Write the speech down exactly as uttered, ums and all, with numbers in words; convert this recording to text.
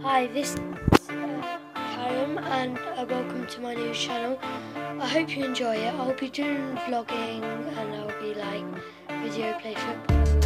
Hi, this is uh, Karim and uh, welcome to my new channel. I hope you enjoy it. I'll be doing vlogging and I'll be like video play football